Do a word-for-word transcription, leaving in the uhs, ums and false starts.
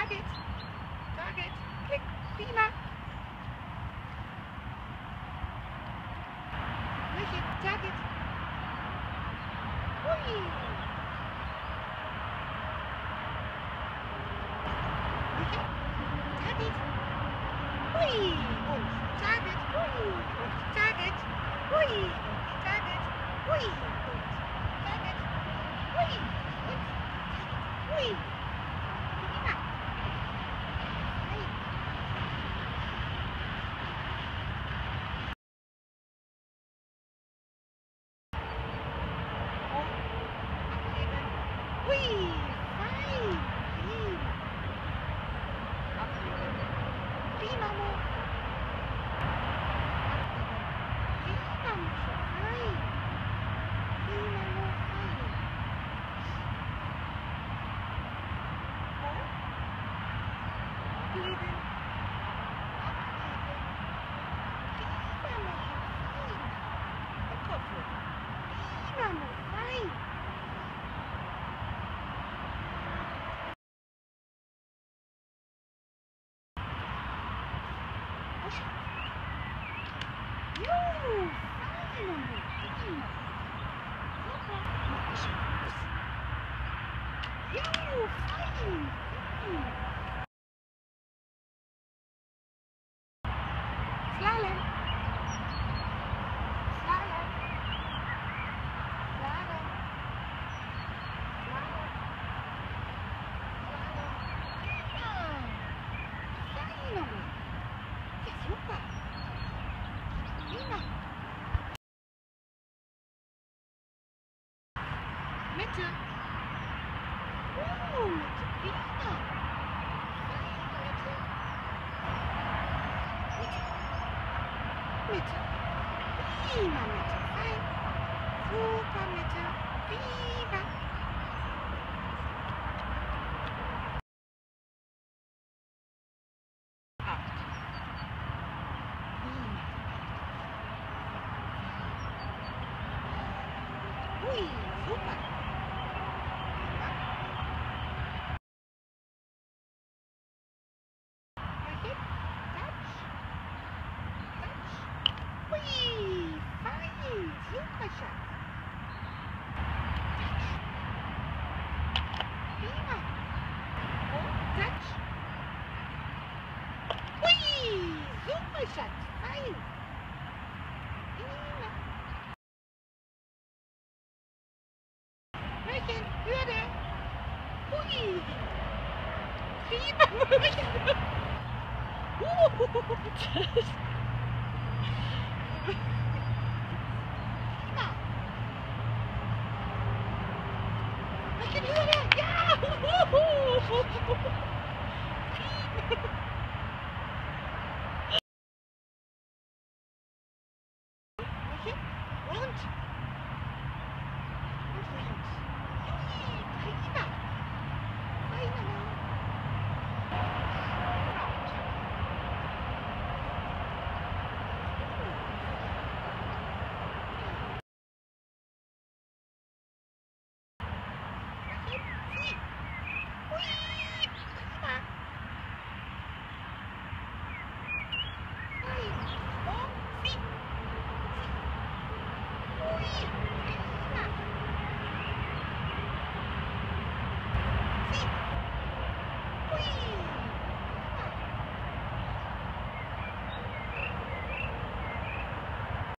Target. Target. Klik. Prima. Mission. Target. Oei. Mission. Target. Oei. Und Target. Oei. Und Target. Oei. Und Target. Oei. Und Target. Oei. Und Target. Oei. Prima. Hey. Om. Afgeven. Oei. Fijn. Prima. Afgeven. Prima moe. Prima moe. Fijn. Prima moe. Fijn. Om. Afgeven. Afgeven. Prima moe. Fijn. Een kopje. Prima moe. Fijn. Joe, fijn moe. Prima. Super. Joe, fijn. Prima. Slalom. Slalom. Slalom. Slalom. Slalom. Prima. Fijn moe. Ja, super. Prima. Mitte. Oeh, Mitte. Prima. Fijn, Mitte. Mitte. Mitte. Prima, Mitte. Fijn. Super, Mitte. Prima. Acht. Prima. Oei, super. Prima. Kijk je? Touch. Touch. Oei, fijn. Super, schat. Touch. Prima. Oh, touch. Oei, super, schat. Fijn. Prima. Mädchen, Hürde. Hui. Prima, Mädchen. Uh. Prima. Mädchen, Hürde. Ja.